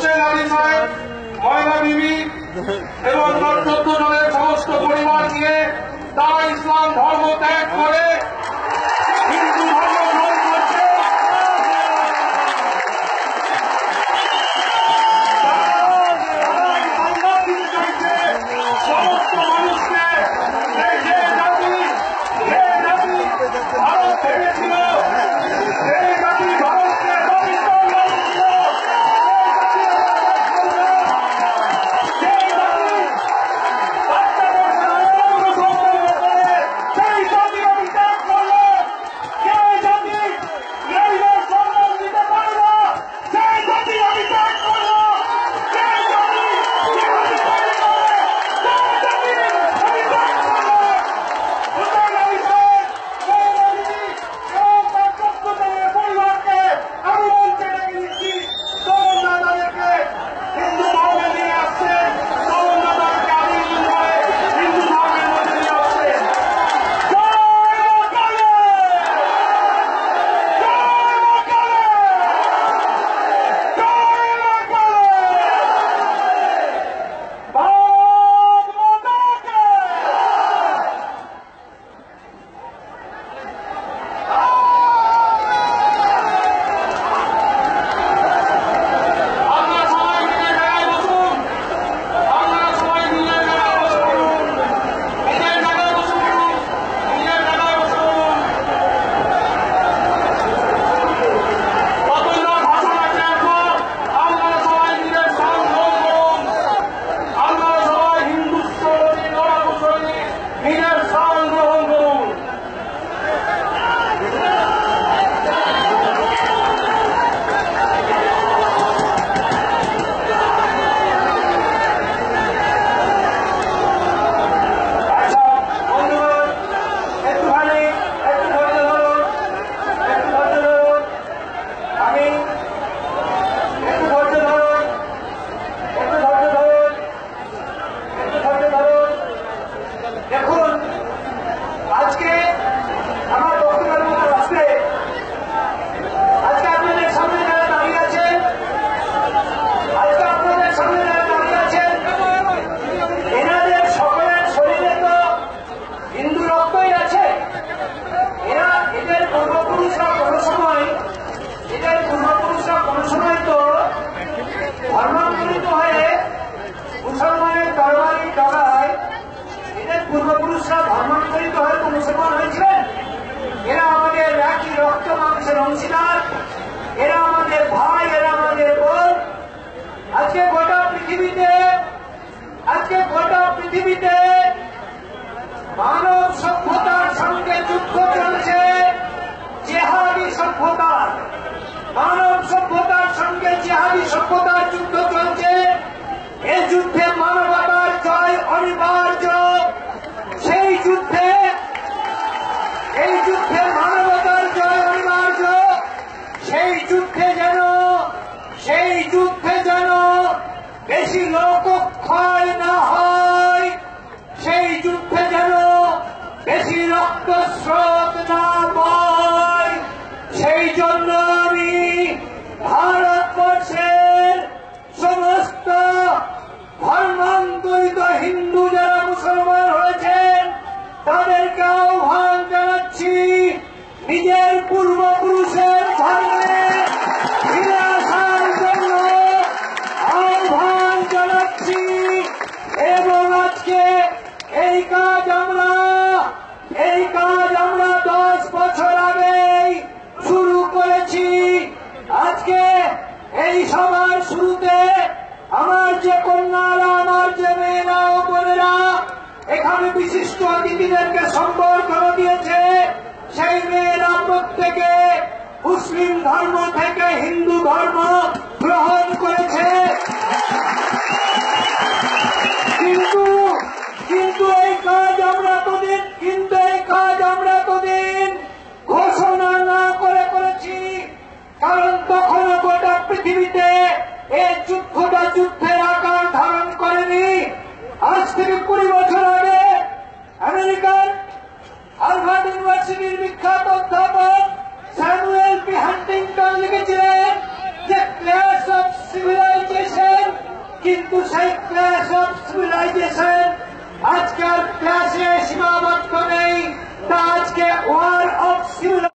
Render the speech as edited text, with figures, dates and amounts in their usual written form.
হোসেন আলী সাহেব, ময়না বিবি এবং তার 14 জনের সমস্ত পরিবার নিয়ে তারা ইসলাম ধর্ম ত্যাগ করে হিন্দু ধর্ম গ্রহণ করছে। সমস্ত মানুষকে যে জাতি ভারত ভেবেছিল, সেই জাতি ভারতকে পাকিস্তান বলেছিল, সেই জাতি আমি ত্যাগ করলো। যে জাতি নারীদের সম্মান দিতে পারে না, সেই জাতি আমি ত্যাগ করলো। যে জাতি জিহাদি তৈরি করে, সেই জাতি আমি ত্যাগ করলো। হোসেন আলী সাহেব, মৌলানা বিবি এবং তার 14 জনের পরিবারকে আমি মঞ্চে ডেকে নিচ্ছি। তরুণরা তাদেরকে হিন্দু ধর্মে নিয়ে আসছে, তরুণরা তাদেরকে আলিঙ্গন করে হিন্দু ধর্মের মধ্যে নিয়ে আসছে। ধর্মান্তরিত হয়ে মুসলমানের তরবারি ডগায় এদের পূর্বপুরুষরা ধর্মান্তরিত হয়ে তো মুসলমান হয়েছিলেন। এরা আমাদের একই রক্ত মাংসের অংশীদার, এরা আমাদের ভাই, এরা আমাদের বোন। আজকে গোটা পৃথিবীতে মানব সভ্যতার সঙ্গে যুদ্ধ চলছে, জেহাদি সভ্যতার। মানব সভ্যতার সঙ্গে জেহাদি সভ্যতার যুদ্ধ চলছে। এই যুদ্ধে মানবতার জয় অনিবার্য। সেই যুদ্ধে মানবতার জয় অনিবার্য। সেই যুদ্ধে যেন বেশি লোকক্ষয় না হয়, সেই যুদ্ধে যেন বেশি রক্তস্রোত না বয়। সেই জন্য আমি ভারতবর্ষের সমস্ত ধর্মান্তরিত হিন্দু যারা মুসলমান হয়েছেন তাদেরকে আহ্বান জানাচ্ছি, নিজের পূর্বপুরুষের ধর্মে ফিরে আসার জন্য আহ্বান জানাচ্ছি। এবং আজকে এই কাজ আমরা 10 বছর আগেই শুরু করেছি। আজকে এই সভার শুরুতে আমার যে কন্যারা, আমার যে মেয়েরা ও বোনেরা এখানে বিশিষ্ট অতিথিদেরকে সম্বর্ধনা দিয়েছে, সেই মেয়েরা প্রত্যেকে মুসলিম ধর্ম থেকে হিন্দু ধর্ম গ্রহণ করেছে। কিন্তু এই কাজ আমরা ততদিন ঘোষণা না করে করেছি, কারণ তখনও গোটা পৃথিবীতে এই যুদ্ধের আকার ধারণ করেনি। আজ থেকে 20 বছর আগে আমেরিকার হার্ভার্ড ইউনিভার্সিটির বিখ্যাত অধ্যাপক স্যামুয়েল পি হান্টিংটন লিখেছিলেন যে ক্লাস অফ সিভিলাইজেশন কিন্তু সেই ক্লাস অফ সিভিলাইজেশন আজকাল ক্লাসে সীমাবদ্ধ নেই, তা আজকে ওয়ার অফ সিভিলাইজেশন